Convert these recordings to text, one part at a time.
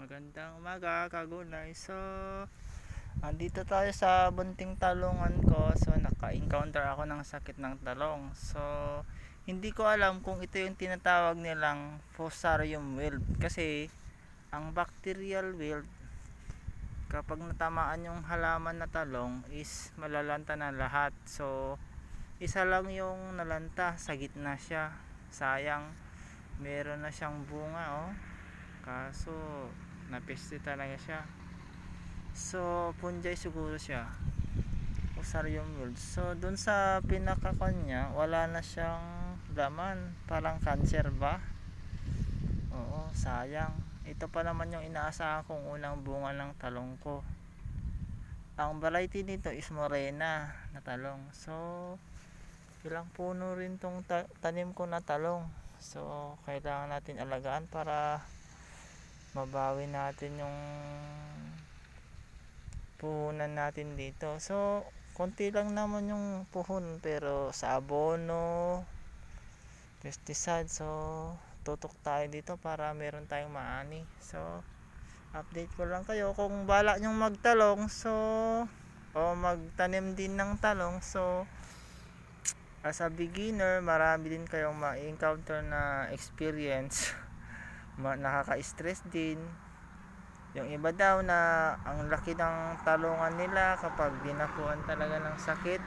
Magandang umaga kagulay. So, andito tayo sa bunting talungan ko. So, naka-encounter ako ng sakit ng talong. So, hindi ko alam kung ito yung tinatawag nilang Fusarium wilt. Kasi, ang bacterial wilt, kapag natamaan yung halaman na talong, is malalanta na lahat. So, isa lang yung nalanta, sa gitna siya. Sayang, meron na siyang bunga, oh. Kaso napeste talaga siya. So fungi siguro siya, Fusarium wilt. So dun sa pinakakon niya, wala na siyang laman, parang cancer ba. Oo, sayang. Ito pa naman yung inaasahan kong unang bunga ng talong ko. Ang variety nito is morena na talong. So ilang puno rin tong tanim ko na talong. So kailangan natin alagaan para mabawi natin yung puhunan natin dito. So konti lang naman yung puhon, pero sa abono, pesticide, so tutok tayo dito para meron tayong maani. So update ko lang kayo kung bala nyong magtalong, so o magtanim din ng talong. So as a beginner, marami din kayong ma-encounter na experience. Nakaka-stress din. Yung iba daw na ang laki ng talungan nila, kapag dinapuan talaga ng sakit,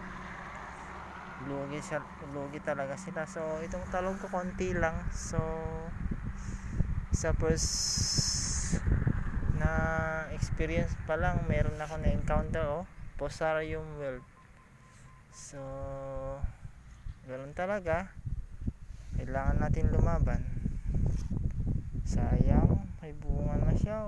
lugi talaga sila. So itong talong ko konti lang. So sa first na experience pa lang, meron ako na encounter, Fusarium wilt. So ganoon talaga, kailangan natin lumaban. Sayang, may bunga na siya,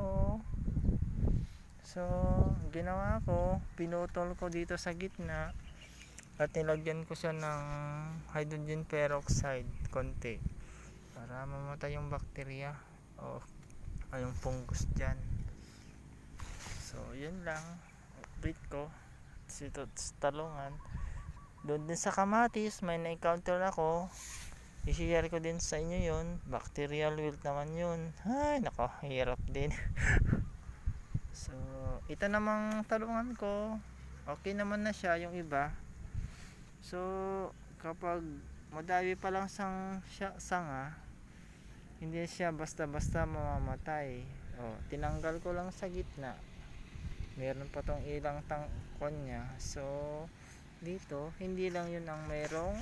So ginawa ko, pinutol ko dito sa gitna at nilagyan ko siya ng hydrogen peroxide konti para mamatay yung bakterya o yung fungus dyan. So yun lang update ko dito sa talungan. Doon din sa kamatis, may na-encounter ako, i-share ko din sa inyo yun. Bacterial wilt naman yun. Ay nako, hirap din. So ito namang talungan ko, okay naman na siya yung iba. So kapag madami pa lang sanga, hindi siya basta-basta mamamatay. Tinanggal ko lang sa gitna, meron pa tong ilang tangkon niya. So dito, hindi lang yun ang merong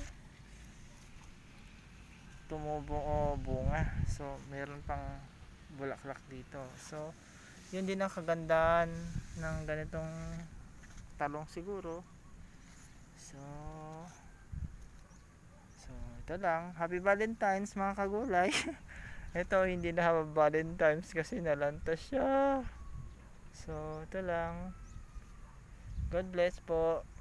tumubong o bunga. So meron pang bulaklak dito. So yun din ang kagandahan ng ganitong talong siguro. So ito lang. Happy Valentine's mga kagulay. Ito hindi na Happy Valentine's kasi nalanta siya. So ito lang. God bless po.